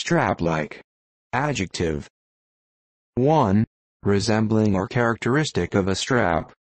Straplike. Adjective. 1. Resembling or characteristic of a strap.